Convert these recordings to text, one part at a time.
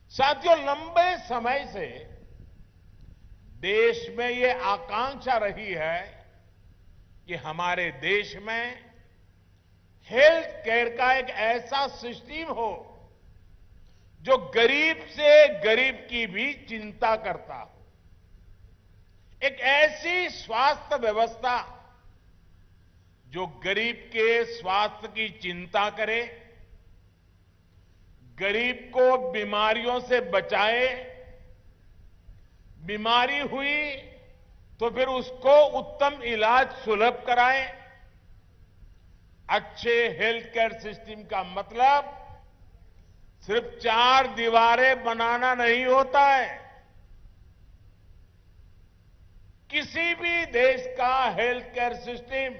साथियों, लंबे समय से देश में ये आकांक्षा रही है कि हमारे देश में हेल्थ केयर का एक ऐसा सिस्टम हो जो गरीब से गरीब की भी चिंता करता हो। एक ऐसी स्वास्थ्य व्यवस्था जो गरीब के स्वास्थ्य की चिंता करे, गरीब को बीमारियों से बचाए, बीमारी हुई तो फिर उसको उत्तम इलाज सुलभ कराए। अच्छे हेल्थ केयर सिस्टम का मतलब सिर्फ 4 दीवारें बनाना नहीं होता है। किसी भी देश का हेल्थ केयर सिस्टम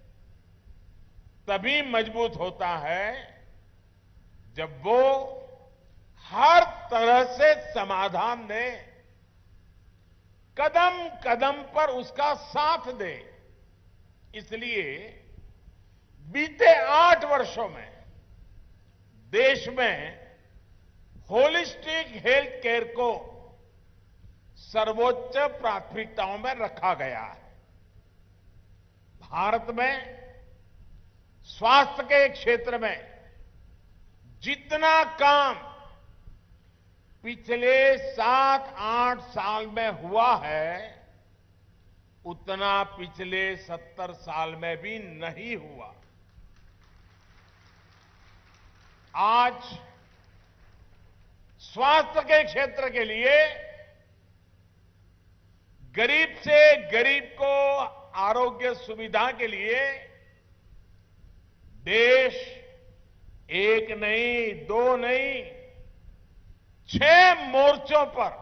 तभी मजबूत होता है जब वो हर तरह से समाधान दे, कदम कदम पर उसका साथ दे। इसलिए बीते 8 वर्षों में देश में होलिस्टिक हेल्थ केयर को सर्वोच्च प्राथमिकताओं में रखा गया है। भारत में स्वास्थ्य के क्षेत्र में जितना काम पिछले 7-8 साल में हुआ है, उतना पिछले 70 साल में भी नहीं हुआ। आज स्वास्थ्य के क्षेत्र के लिए गरीब से गरीब को आरोग्य सुविधा के लिए देश एक नहीं, 2 नहीं, 6 मोर्चों पर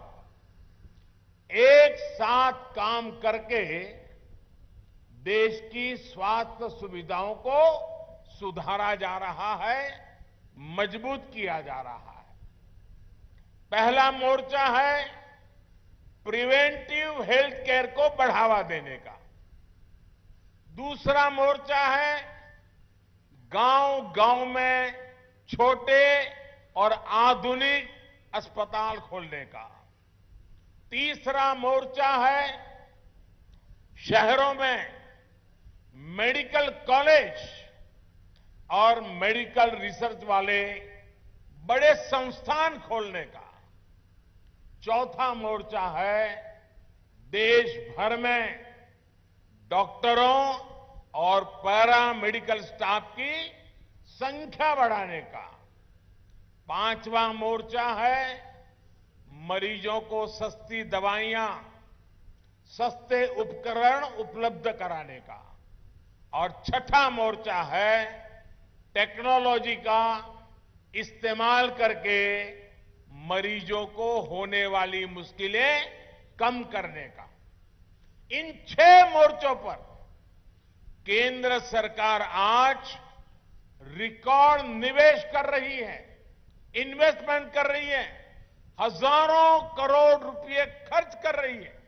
एक साथ काम करके देश की स्वास्थ्य सुविधाओं को सुधारा जा रहा है, मजबूत किया जा रहा है। पहला मोर्चा है प्रिवेंटिव हेल्थ केयर को बढ़ावा देने का। दूसरा मोर्चा है गांव-गांव में छोटे और आधुनिक अस्पताल खोलने का। तीसरा मोर्चा है शहरों में मेडिकल कॉलेज और मेडिकल रिसर्च वाले बड़े संस्थान खोलने का। चौथा मोर्चा है देश भर में डॉक्टरों और पैरा मेडिकल स्टाफ की संख्या बढ़ाने का। 5वां मोर्चा है मरीजों को सस्ती दवाइयां, सस्ते उपकरण उपलब्ध कराने का। और 6ठा मोर्चा है टेक्नोलॉजी का इस्तेमाल करके मरीजों को होने वाली मुश्किलें कम करने का। इन 6 मोर्चों पर केंद्र सरकार आज रिकॉर्ड निवेश कर रही है, इन्वेस्टमेंट कर रही है, हजारों करोड़ रुपए खर्च कर रही है।